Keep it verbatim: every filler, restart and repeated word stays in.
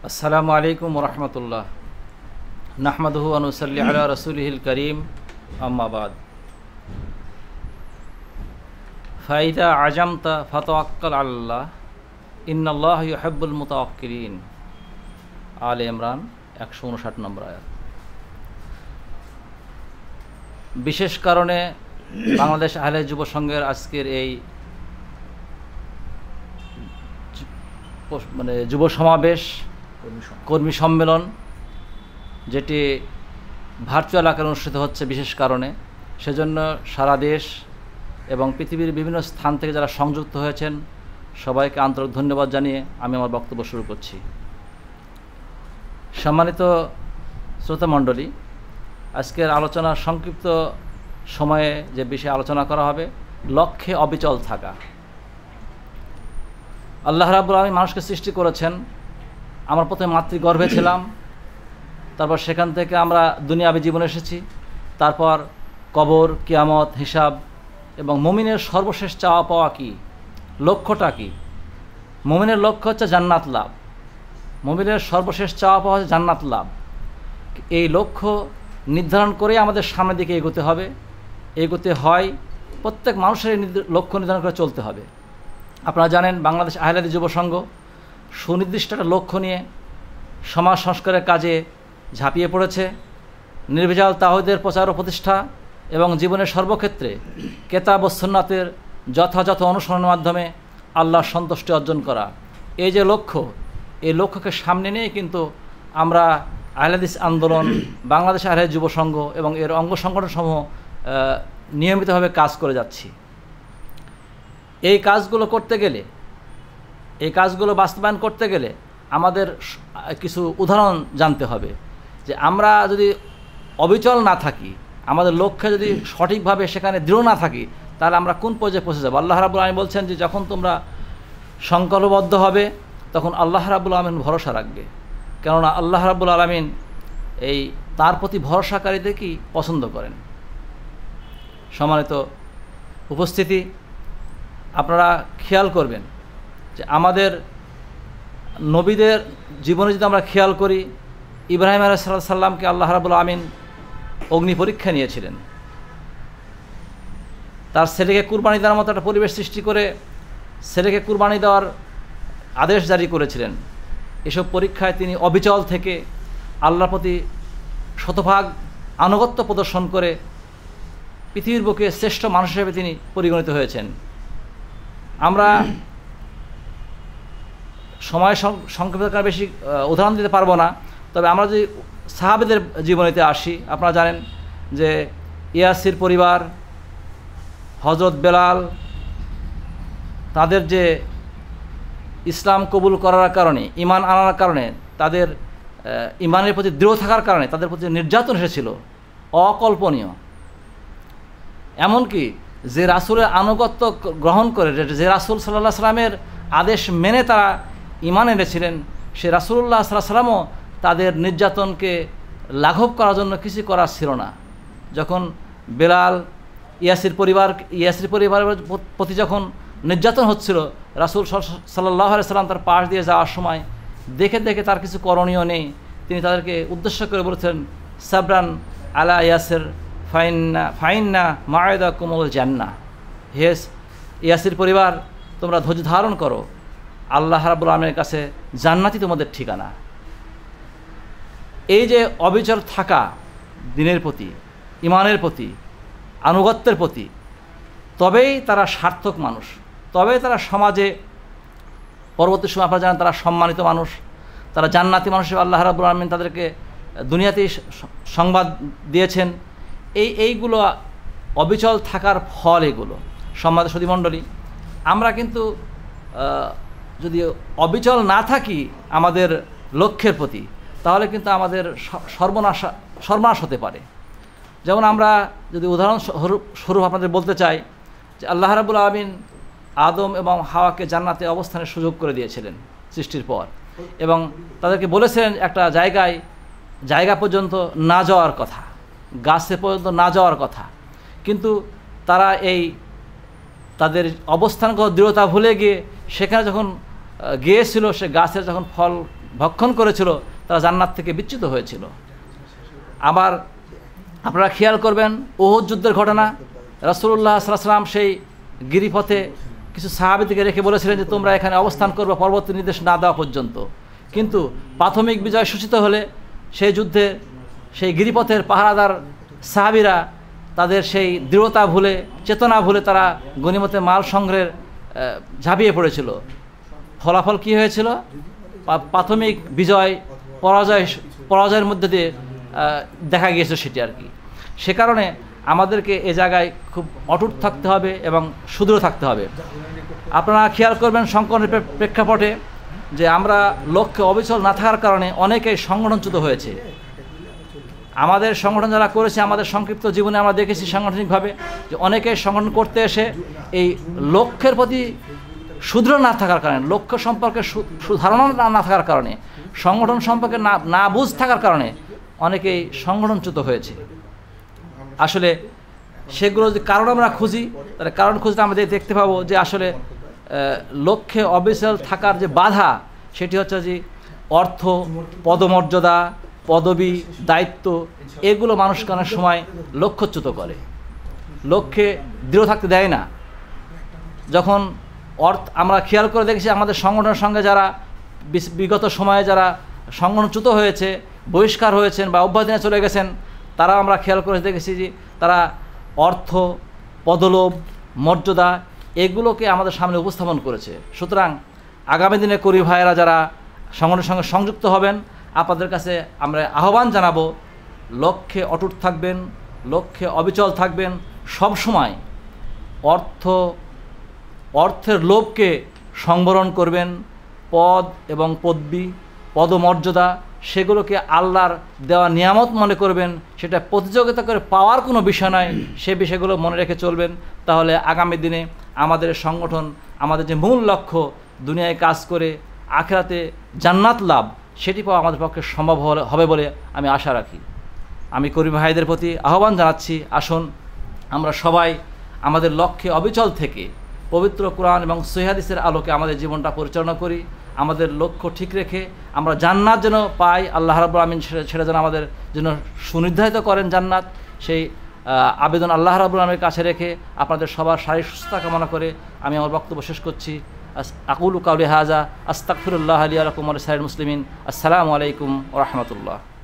আসসালামু আলাইকুম ওরহমতুল্লাহ। নাহমাদুহু ওয়া নুসাল্লি আলা রাসূলিহিল কারীম, আম্মা বাদ। ফাইদা আজামতা ফাতাওয়াক্কাল আল্লাহ, ইন্নাল্লাহ ইউহিব্বুল মুতাওয়াক্কিলিন। আলে ইমরান একশো উনষাট নম্বর আয়াত। বিশেষ কারণে বাংলাদেশ আহলে যুব সংঘের আজকের এই মানে যুব সমাবেশ, কর্মী সম্মেলন, যেটি ভার্চুয়াল আকারে অনুষ্ঠিত হচ্ছে বিশেষ কারণে, সেজন্য সারা দেশ এবং পৃথিবীর বিভিন্ন স্থান থেকে যারা সংযুক্ত হয়েছেন সবাইকে আন্তরিক ধন্যবাদ জানিয়ে আমি আমার বক্তব্য শুরু করছি। সম্মানিত শ্রোতামণ্ডলী, আজকের আলোচনার সংক্ষিপ্ত সময়ে যে বিষয়ে আলোচনা করা হবে, লক্ষ্যে অবিচল থাকা। আল্লাহ রাব্বুল আলামিন মানুষকে সৃষ্টি করেছেন। আমরা প্রথমে মাতৃগর্ভে ছিলাম, তারপর সেখান থেকে আমরা দুনিয়াবী জীবনে এসেছি, তারপর কবর, কিয়ামত, হিসাব এবং মুমিনের সর্বশেষ চাওয়া পাওয়া কি, লক্ষ্যটা কি? মুমিনের লক্ষ্য হচ্ছে জান্নাত লাভ। মুমিনের সর্বশেষ চাওয়া পাওয়া হচ্ছে জান্নাত লাভ। এই লক্ষ্য নির্ধারণ করেই আমাদের সামনের দিকে এগোতে হবে। এগোতে হয় প্রত্যেক মানুষের লক্ষ্য নির্ধারণ করে চলতে হবে। আপনারা জানেন, বাংলাদেশ আহলে হাদিস যুব সংঘ সুনির্দিষ্ট একটা লক্ষ্য নিয়ে সমাজ সংস্কারের কাজে ঝাঁপিয়ে পড়েছে। নির্ভেজাল তাওহীদের প্রচার ও প্রতিষ্ঠা এবং জীবনের সর্বক্ষেত্রে কেতাব ও সুন্নাতের যথাযথ অনুসরণের মাধ্যমে আল্লাহর সন্তুষ্টি অর্জন করা, এই যে লক্ষ্য, এই লক্ষ্যকে সামনে নিয়ে কিন্তু আমরা আহলে হাদিস আন্দোলন, বাংলাদেশ আহলে হাদিস যুব সংঘ এবং এর অঙ্গ সংগঠনসমূহ নিয়মিতভাবে কাজ করে যাচ্ছি। এই কাজগুলো করতে গেলে, এই কাজগুলো বাস্তবায়ন করতে গেলে আমাদের কিছু উদাহরণ জানতে হবে, যে আমরা যদি অবিচল না থাকি, আমাদের লক্ষ্যে যদি সঠিকভাবে সেখানে দৃঢ় না থাকি, তাহলে আমরা কোন পর্যায়ে পৌঁছে যাব? আল্লাহ রাব্বুল আলামিন বলছেন যে যখন তোমরা সংকল্পবদ্ধ হবে তখন আল্লাহ রাব্বুল আলামিন ভরসা রাখবে, কেননা আল্লাহ রাব্বুল আলামিন এই তার প্রতি ভরসাকারীদেরকেই পছন্দ করেন। সম্মানিত উপস্থিতি, আপনারা খেয়াল করবেন যে আমাদের নবীদের জীবনে যদি আমরা খেয়াল করি, ইব্রাহিম আলাইহিস সালামকে আল্লাহ রাব্বুল আমিন অগ্নি পরীক্ষা নিয়েছিলেন। তার ছেলেকে কুরবানি দেওয়ার মতো একটা পরিবেশ সৃষ্টি করে ছেলেকে কুরবানি দেওয়ার আদেশ জারি করেছিলেন। এসব পরীক্ষায় তিনি অবিচল থেকে আল্লাহর প্রতি শতভাগ আনুগত্য প্রদর্শন করে পৃথিবীর বুকে শ্রেষ্ঠ মানুষ হিসেবে তিনি পরিগণিত হয়েছেন। আমরা সময় সংক্ষেপের বেশি উদাহরণ দিতে পারবো না, তবে আমরা যদি সাহাবেদের জীবনীতে আসি, আপনারা জানেন যে ইয়াসির পরিবার, হযরত বেলাল, তাদের যে ইসলাম কবুল করার কারণে, ঈমান আনার কারণে, তাদের ঈমানের প্রতি দৃঢ় থাকার কারণে তাদের প্রতি নির্যাতন এসেছিল অকল্পনীয়। এমনকি যে রাসূলের আনুগত্য গ্রহণ করে, যে রাসূল সাল্লাল্লাহু আলাইহি সাল্লামের আদেশ মেনে তারা ঈমান এনেছিলেন, সে রাসূলুল্লাহ সাল্লাল্লাহু আলাইহি সাল্লামও তাদের নির্যাতনকে লাঘব করার জন্য কিছু করার ছিল না। যখন বেলাল, ইয়াসির পরিবার ইয়াসির পরিবারের প্রতি যখন নির্যাতন হচ্ছিল, রাসূল সাল্লাল্লাহু আলাইহি সাল্লাম তার পাশ দিয়ে যাওয়ার সময় দেখে দেখে তার কিছু করণীয় নেই, তিনি তাদেরকে উদ্দেশ্য করে বলেছেন, সাবরান আলা ইয়াসির ফাইন্না ফাইন্না মা'আদাকুমুল জান্নাহ। হেস ইয়াসির পরিবার, তোমরা ধৈর্য ধারণ করো, আল্লাহ রাব্বুল আলামিনের কাছে জান্নাতই তোমাদের ঠিকানা। এই যে অবিচল থাকা দ্বীনের প্রতি, ঈমানের প্রতি, আনুগত্যের প্রতি, তবেই তারা সার্থক মানুষ, তবেই তারা সমাজে পরবর্তী সময় আপনারা জানেন তারা সম্মানিত মানুষ, তারা জান্নাতি মানুষ হিসেবে আল্লাহ রাব্বুল আলামিন তাদেরকে দুনিয়াতেই সংবাদ দিয়েছেন। এই এইগুলো অবিচল থাকার ফল এগুলো। সম্মানিত সুধীমণ্ডলী, আমরা কিন্তু যদি অবিচল না থাকি আমাদের লক্ষ্যের প্রতি, তাহলে কিন্তু আমাদের সর্বনাশ সর্বনাশ হতে পারে। যেমন আমরা যদি উদাহরণ স্বরূপ আপনাদের বলতে চাই যে আল্লাহ রাব্বুল আলামিন আদম এবং হাওয়াকে জান্নাতে অবস্থানের সুযোগ করে দিয়েছিলেন সৃষ্টির পর, এবং তাদেরকে বলেছিলেন একটা জায়গায় জায়গা পর্যন্ত না যাওয়ার কথা, গাছে পর্যন্ত না যাওয়ার কথা, কিন্তু তারা এই তাদের অবস্থানগত দৃঢ়তা ভুলে গিয়ে সেখানে যখন গিয়েছিল, সে গাছের যখন ফল ভক্ষণ করেছিল তারা জান্নাত থেকে বিচ্যুত হয়েছিল। আবার আপনারা খেয়াল করবেন উহুদ যুদ্ধের ঘটনা, রাসূলুল্লাহ সাল্লাল্লাহু আলাইহি ওয়াসাল্লাম সেই গিরিপথে কিছু সাহাবীদেরকে রেখে বলেছিলেন যে তোমরা এখানে অবস্থান করবে পরবর্তী নির্দেশ না দেওয়া পর্যন্ত। কিন্তু প্রাথমিক বিজয় সূচিত হলে সেই যুদ্ধে সেই গিরিপথের পাহারাদার সাহাবীরা তাদের সেই দৃঢ়তা ভুলে, চেতনা ভুলে তারা গনিমতের মাল সংগ্রহের ঝাঁপিয়ে পড়েছিল। ফলাফল কি হয়েছিল? প্রাথমিক বিজয় পরাজয় পরাজয়ের মধ্যে দিয়ে দেখা গিয়েছে সেটি আর কি। সে কারণে আমাদেরকে এ জায়গায় খুব অটুট থাকতে হবে এবং সুদৃঢ় থাকতে হবে। আপনারা খেয়াল করবেন সংকটের প্রেক্ষাপটে যে আমরা লক্ষ্যে অবিচল না থাকার কারণে অনেকেই সংগঠনচ্যুত হয়েছে। আমাদের সংগঠন যারা করেছে, আমাদের সংক্ষিপ্ত জীবনে আমরা দেখেছি সাংগঠনিকভাবে যে অনেকে সংগঠন করতে এসে এই লক্ষ্যের প্রতি সুদৃঢ় না থাকার কারণে, লক্ষ্য সম্পর্কে সুধারণা না থাকার কারণে, সংগঠন সম্পর্কে না না বুঝ থাকার কারণে অনেকেই সংগঠনচ্যুত হয়েছে। আসলে সেগুলো যদি কারণ আমরা খুঁজি, তাহলে কারণ খুঁজতে আমাদের দেখতে পাবো যে আসলে লক্ষ্যে অবিচল থাকার যে বাধা সেটি হচ্ছে যে অর্থ, পদমর্যাদা, পদবি, দায়িত্ব, এগুলো মানুষকে অনেক সময় লক্ষ্যচ্যুত করে, লক্ষ্যে দৃঢ় থাকতে দেয় না। যখন অর্থ আমরা খেয়াল করে দেখেছি আমাদের সংগঠনের সঙ্গে যারা বিগত সময়ে যারা সংগঠনচ্যুত হয়েছে, বহিষ্কার হয়েছেন বা অব্যাহতি চলে গেছেন, তারা আমরা খেয়াল করে দেখেছি যে তারা অর্থ, পদলোভ, মর্যাদা এগুলোকে আমাদের সামনে উপস্থাপন করেছে। সুতরাং আগামী দিনে কর্মী ভাইয়েরা যারা সংগঠনের সঙ্গে সংযুক্ত হবেন, আপনাদের কাছে আমরা আহ্বান জানাবো লক্ষ্যে অটুট থাকবেন, লক্ষ্যে অবিচল থাকবেন, সব সময় অর্থ অর্থের লোভকে সংবরণ করবেন, পদ এবং পদবি, পদমর্যাদা সেগুলোকে আল্লাহর দেওয়া নিয়ামত মনে করবেন, সেটা প্রতিযোগিতা করে পাওয়ার কোনো বিষয় নয়, সে বিষয়গুলো মনে রেখে চলবেন। তাহলে আগামী দিনে আমাদের সংগঠন, আমাদের যে মূল লক্ষ্য দুনিয়ায় কাজ করে আখিরাতে জান্নাত লাভ, সেটি পাওয়া আমাদের পক্ষে সম্ভব হবে বলে আমি আশা রাখি। আমি কর্মী ভাইদের প্রতি আহ্বান জানাচ্ছি, আসুন আমরা সবাই আমাদের লক্ষ্যে অবিচল থেকে পবিত্র কোরআন এবং সহিহ হাদিসের আলোকে আমাদের জীবনটা পরিচালনা করি। আমাদের লক্ষ্য ঠিক রেখে আমরা জান্নাত যেন পাই, আল্লাহ রাব্বুল আমিন সেটা যেন আমাদের জন্য সুনির্ধারিত করেন জান্নাত, সেই আবেদন আল্লাহ রাব্বুল আমিনের কাছে রেখে আপনাদের সবার শারীরিক সুস্থতা কামনা করে আমি আমার বক্তব্য শেষ করছি। আকুলু কাউলি হাজা আস্তাগফিরুল্লাহ লি ওয়া লাকুম ওয়া লিসাইরিল মুসলিমিন। আসসালামু আলাইকুম ওয়া রাহমাতুল্লাহ।